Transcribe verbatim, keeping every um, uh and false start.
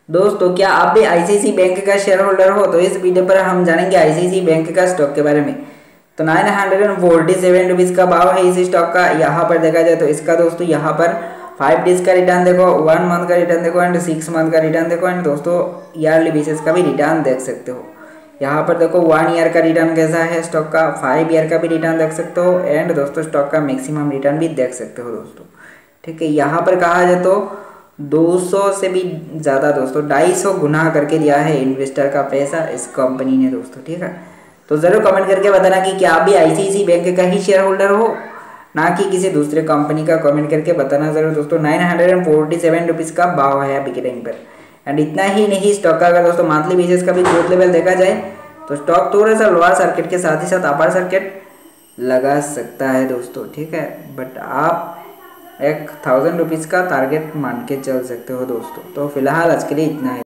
दोस्तों क्या आप भी आईसीआईसीआई बैंक का शेयर होल्डर हो? तो इस वीडियो पर हम जानेंगे आईसीआईसीआई बैंक का स्टॉक के बारे में। तो nine hundred and forty seven rupees का भाव है इस स्टॉक का। यहाँ पर देखा जाए तो इसका दोस्तों यहाँ पर फाइव डेज का रिटर्न देखो, वन मंथ का रिटर्न देखो एंड सिक्स मंथ का रिटर्न देखो एंड दोस्तों ईयरली बेसिस का भी रिटर्न देख सकते हो। यहाँ पर देखो वन ईयर का रिटर्न कैसा है स्टॉक का, फाइव ईयर का भी रिटर्न देख सकते हो एंड दोस्तों स्टॉक का मैक्सिमम रिटर्न भी देख सकते हो दोस्तों। ठीक है, यहाँ पर कहा जाए तो दो सौ से भी ज़्यादा दोस्तों ढाई सौ गुना करके दिया है इन्वेस्टर का पैसा इस कंपनी ने दोस्तों। ठीक है, तो ज़रूर कमेंट करके बताना कि क्या आप भी आईसीआईसीआई बैंक का ही शेयर होल्डर हो, ना कि किसी दूसरे कंपनी का। कमेंट करके बताना ज़रूर दोस्तों। Nine hundred and forty seven rupees का भाव है अभी के टाइम पर। एंड इतना ही नहीं, स्टॉक का अगर दोस्तों मंथली बेसिस का भी ग्रोथ लेवल देखा जाए तो स्टॉक थोड़ा सा लोअर सर्किट के साथ ही साथ अपर सर्किट लगा सकता है दोस्तों। ठीक है, बट आप एक थाउजेंड रुपीज़ का टारगेट मान के चल सकते हो दोस्तों। तो फिलहाल आज के लिए इतना है।